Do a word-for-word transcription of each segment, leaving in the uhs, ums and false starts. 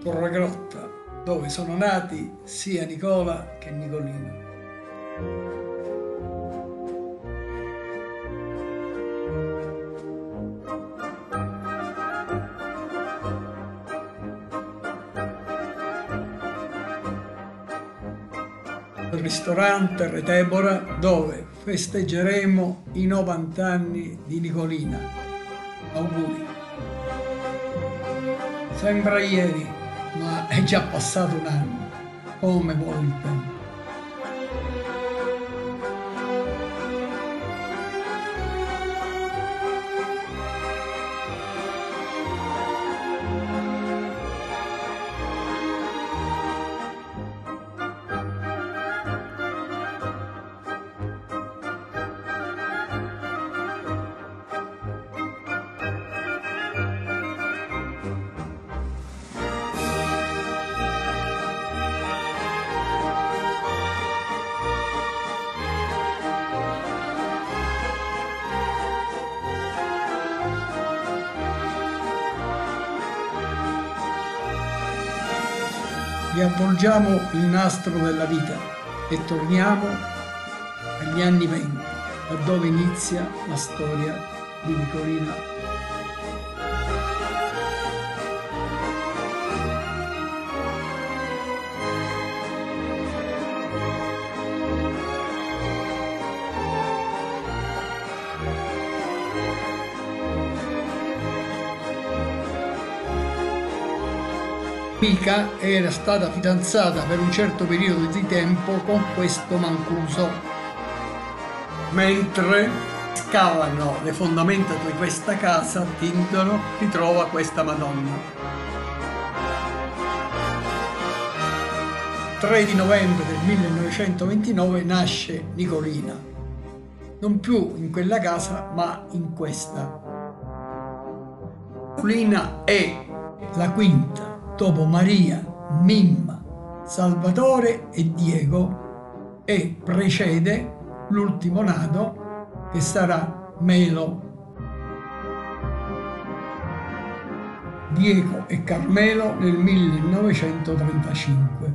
Torregrotta, dove sono nati sia Nicola che Nicolino. Il ristorante Retebora, dove festeggeremo i novanta anni di Nicolina. Auguri! Sembra ieri, ma è già passato un anno, come vuole il tempo. Riavvolgiamo il nastro della vita e torniamo agli anni venti, da dove inizia la storia di Nicolina. Mica era stata fidanzata per un certo periodo di tempo con questo Mancuso. Mentre scavano le fondamenta di questa casa, Tindaro ritrova questa Madonna. tre di novembre del millenovecentoventinove nasce Nicolina, non più in quella casa ma in questa. Nicolina è la quinta dopo Maria, Mimma, Salvatore e Diego, e precede l'ultimo nato che sarà Melo. Diego e Carmelo nel millenovecentotrentacinque.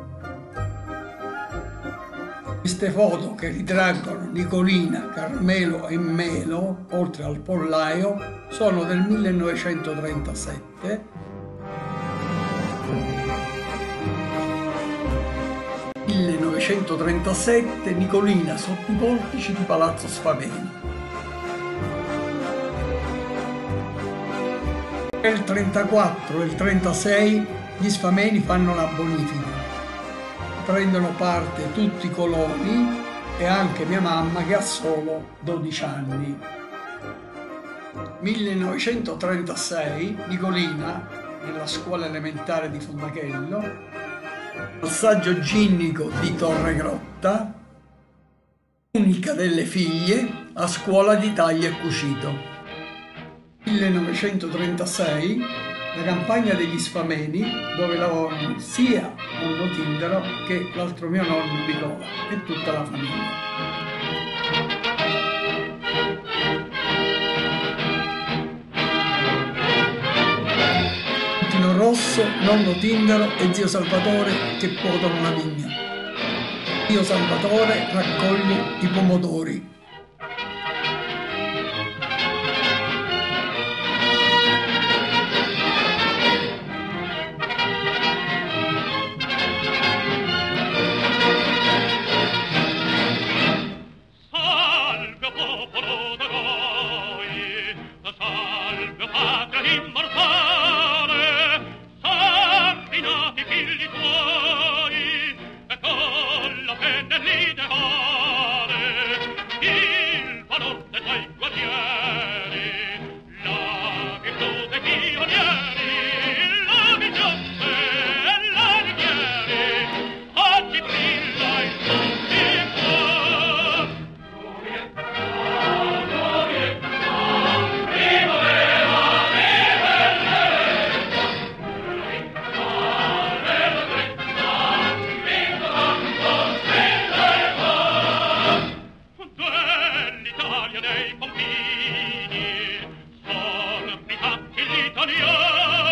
Queste foto che ritraggono Nicolina, Carmelo e Melo, oltre al pollaio, sono del millenovecentotrentasette. millenovecentotrentasette, Nicolina sotto i portici di Palazzo Sfaveni. Nel trentaquattro e il trentasei gli Sfameni fanno la bonifica. Prendono parte tutti i coloni e anche mia mamma che ha solo dodici anni. millenovecentotrentasei, Nicolina, nella scuola elementare di Fondachello, passaggio ginnico di Torregrotta, unica delle figlie, a scuola di taglio e cucito. millenovecentotrentasei, la campagna degli Sfameni, dove lavorano sia nonno Tindaro che l'altro mio nonno Nicola e tutta la famiglia. Rosso, nonno Tindaro e zio Salvatore che potano la vigna. Zio Salvatore raccoglie i pomodori. Salve popolo d'eroi, salve patria immortale, nati figli tuoi e con la penna e l'ideale il valor dei tuoi guerrieri, la virtù dei pionieri, la visione e la rivieri, oggi brilla il tuo cuore. Gloria, gloria, primavera, dei confini, son abitanti gli italiani.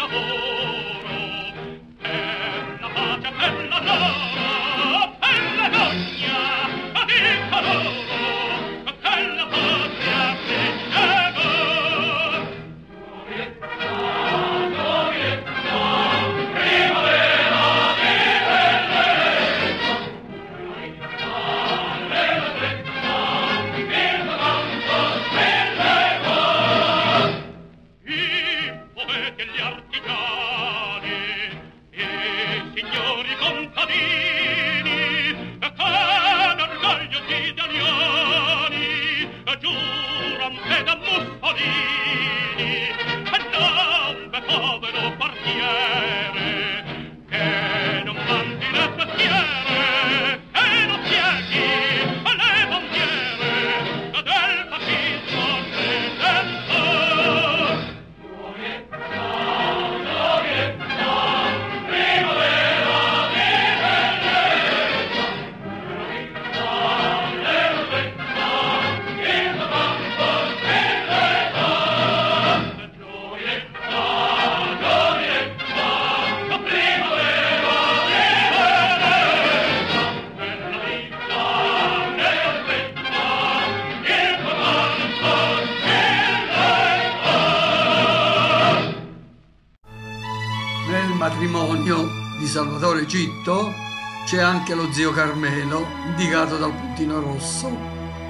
Matrimonio di Salvatore Gitto c'è anche lo zio Carmelo, indicato dal puntino rosso.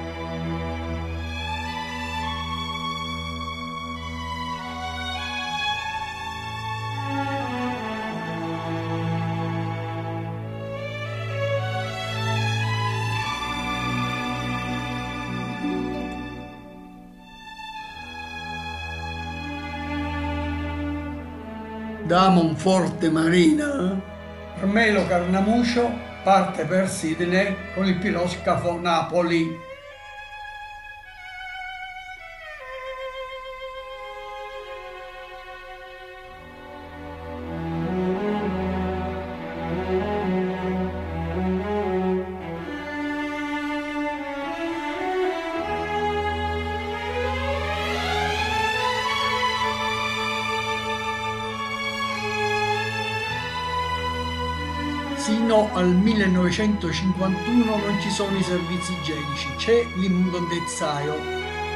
Da Monforte Marina, Carmelo Carnamuscio parte per Sydney con il piroscafo Napoli. Sino al millenovecentocinquantuno non ci sono i servizi igienici, c'è l'immondezzaio.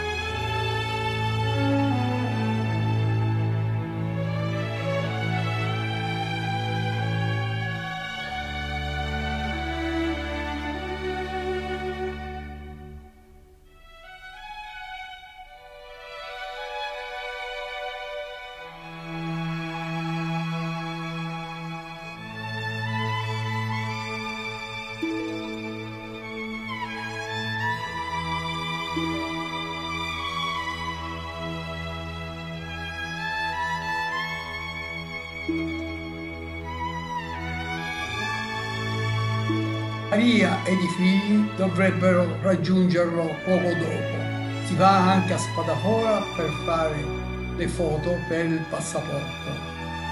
Maria ed i figli dovrebbero raggiungerlo poco dopo. Si va anche a Spadafora per fare le foto per il passaporto.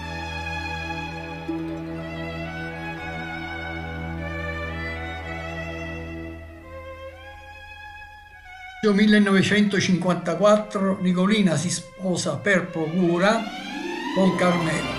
Nel millenovecentocinquantaquattro Nicolina si sposa per procura con Carmelo.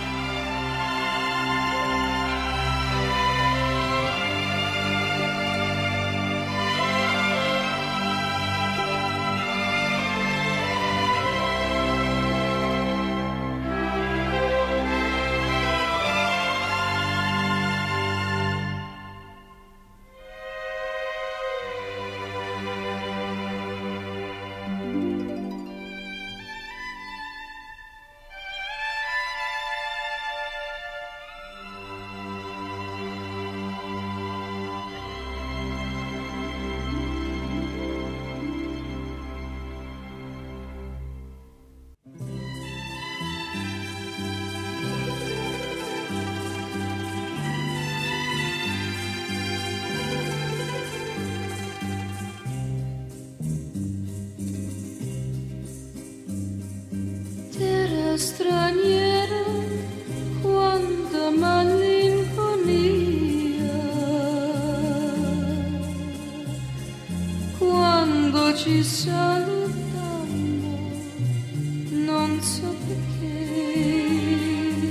Straniera quanta malinconia, quando ci salutiamo non so perché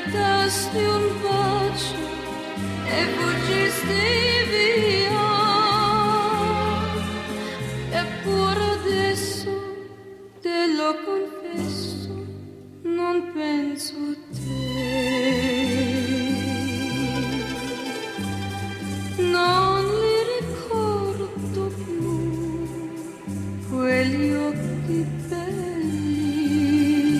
aspettasti un bacio e fuggisti via, eppure adesso te lo confesso, non penso a te. Non li ricordo più quegli occhi belli,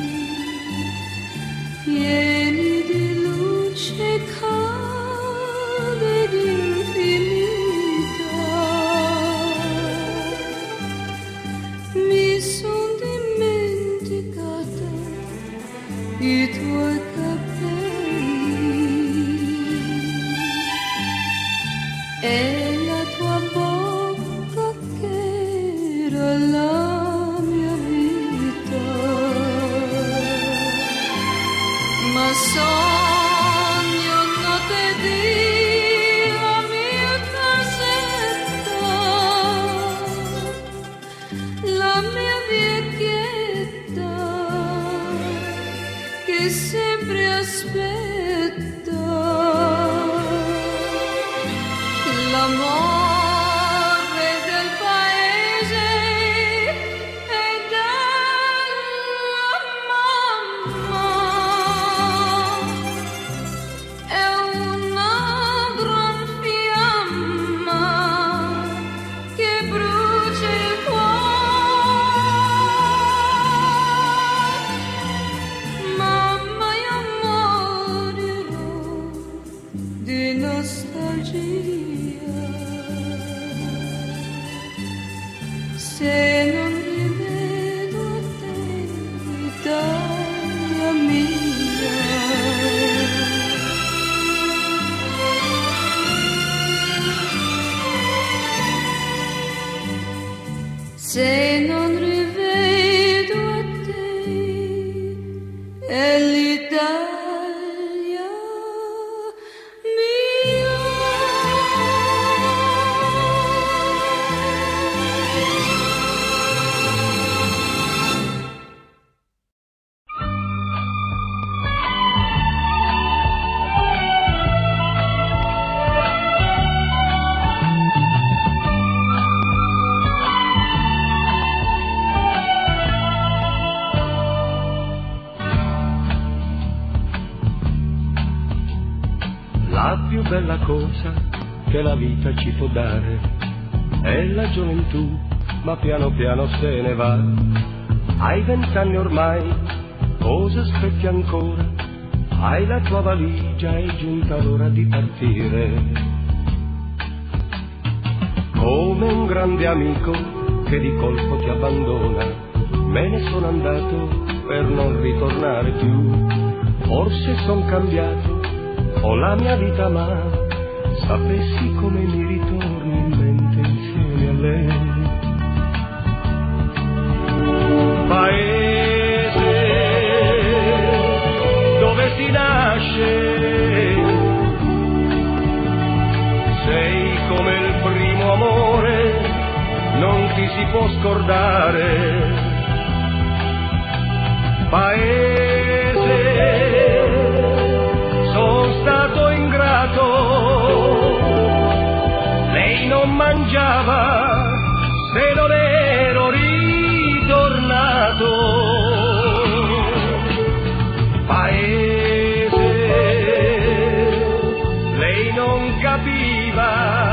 pieni di luce calda ed infinita. Mi son dimenticata i tuoi capelli e la tua bocca che era la mia vita, ma sogno notte di la mia casetta, la mia vecchietta che sempre aspetta l'amore del paese e della mamma. È una gran fiamma che brucia il cuore. Mamma, io morirò di nostalgia se non rivedo te, Italia mia. Se non rivedo a te, è l'Italia mia. La più bella cosa che la vita ci può dare è la gioventù, ma piano piano se ne va. Hai vent'anni ormai, cosa aspetti ancora? Hai la tua valigia, è giunta l'ora di partire. Come un grande amico che di colpo ti abbandona, me ne sono andato per non ritornare più. Forse son cambiato, ho la mia vita, ma sapessi come mi ritorni in mente insieme a lei. Paese dove si nasce, sei come il primo amore, non ti si può scordare. Paese, sono stato ingrato, lei non mangiava se non ero ritornato. Paese, lei non capiva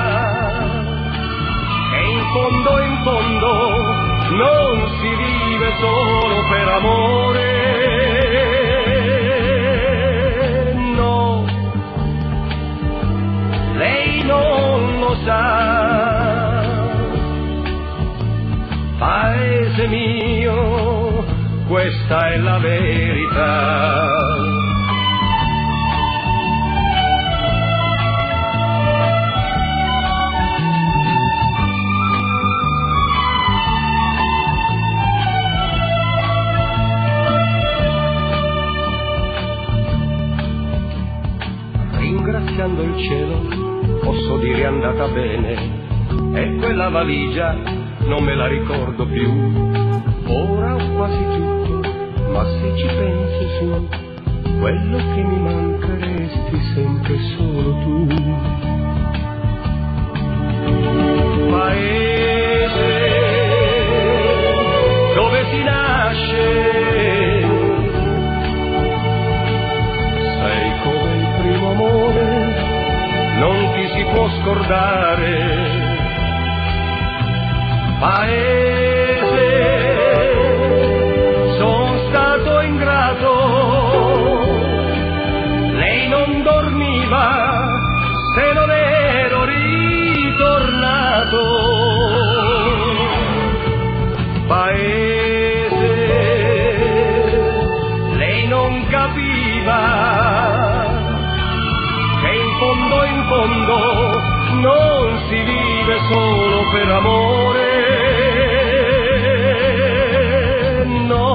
che in fondo in fondo non si vive solo per amore. Non lo sa, paese mio, questa è la verità. Ringraziando il cielo posso dire è andata bene, e quella valigia non me la ricordo più. Ora ho quasi tutto, ma se ci pensi su, quello che mi manca resti sempre solo tu. Paese dove si nasce, sei come il primo amore, non ti si può scordare. Paese, son stato ingrato, lei non dormiva se non ero ritornato. Paese, lei non capiva che in fondo in fondo non si vive solo per amore. No,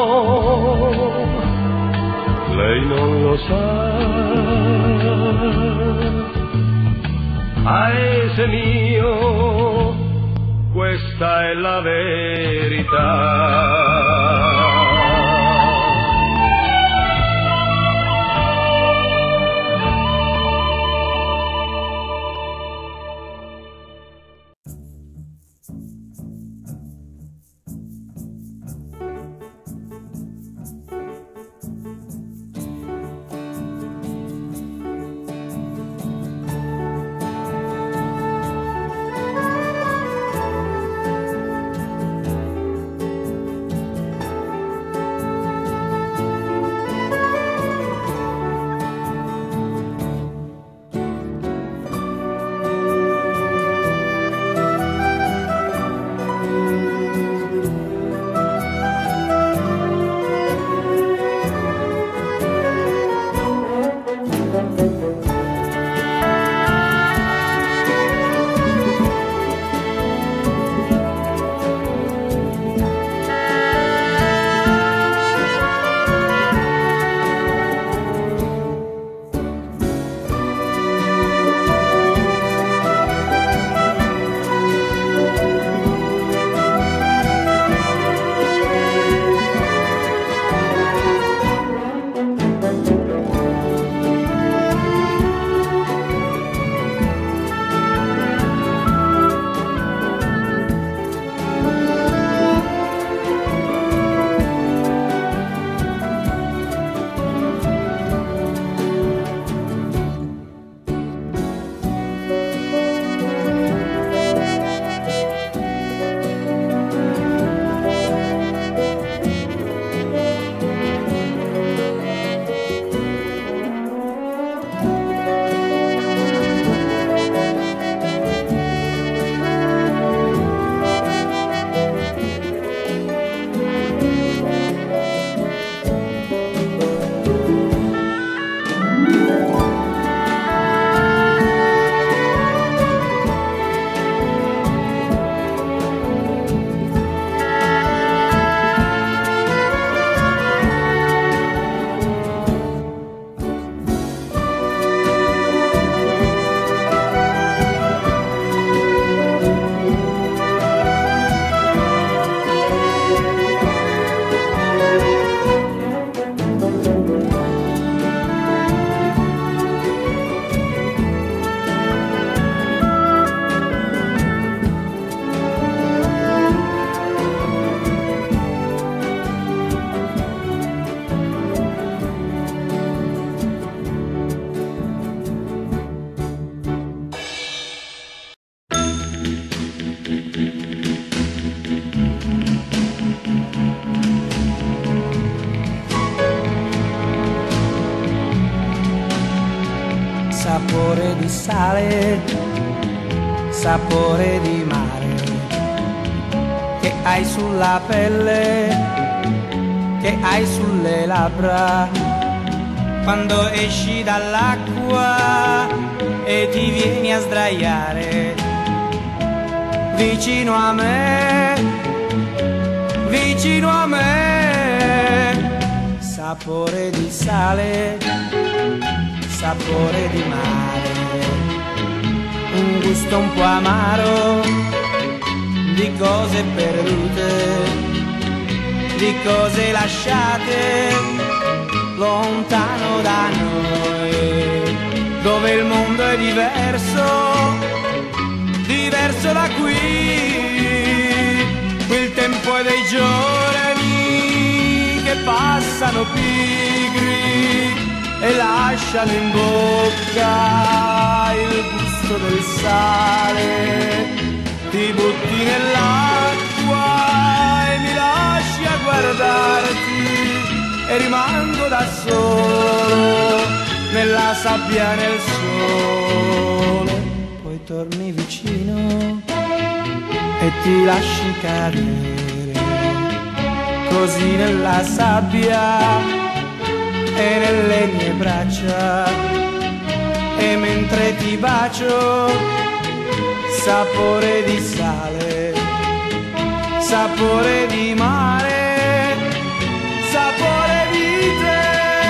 lei non lo sa. Paese mio, questa è la verità. sapore di sale, sapore di mare, che hai sulla pelle, che hai sulle labbra, quando esci dall'acqua e ti vieni a sdraiare vicino a me, vicino a me. Sapore di sale, sapore di mare, un gusto un po' amaro di cose perdute, di cose lasciate, lontano da noi, dove il mondo è diverso, diverso da qui. Qui il tempo è dei giorni che passano pigri e lasciano in bocca il gusto del sale. Ti butti nell'acqua e mi lasci a guardarti e rimango da solo nella sabbia, nel sole. Poi torni vicino e ti lasci cadere così nella sabbia e nelle mie braccia, e mentre ti bacio sapore di sale, sapore di mare, sapore di te.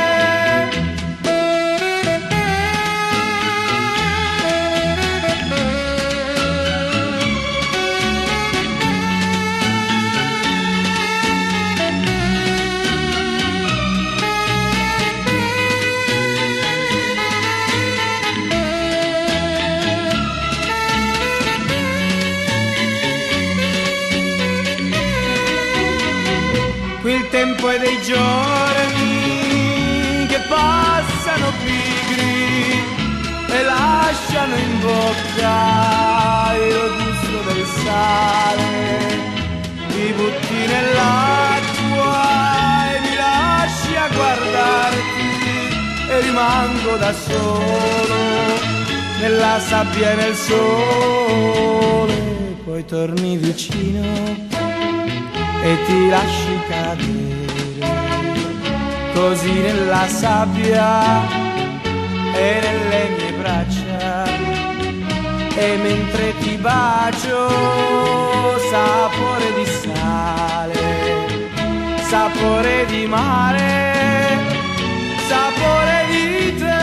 Il tempo è dei giorni che passano pigri e lasciano in bocca il gusto del sale. Ti butti nell'acqua e mi lasci a guardarti e rimango da solo nella sabbia e nel sole. Poi torni vicino e ti lasci cadere così nella sabbia e nelle mie braccia, e mentre ti bacio sapore di sale, sapore di mare, sapore di te.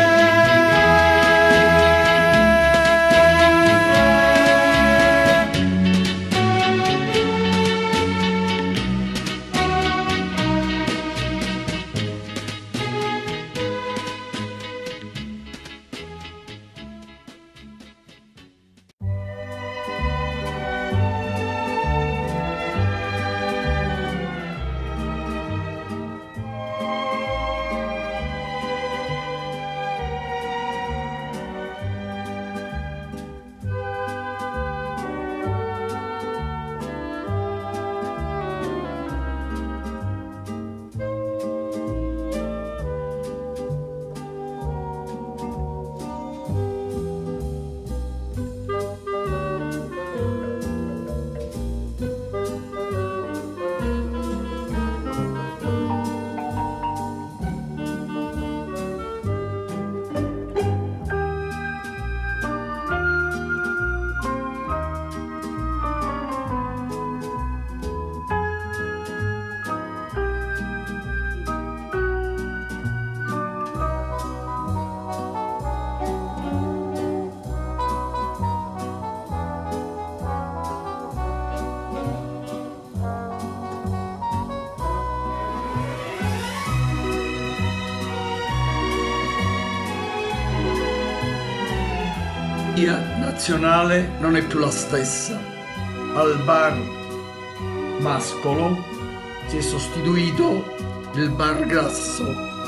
Nazionale non è più la stessa. Al bar Mascolo si è sostituito il bar Grasso.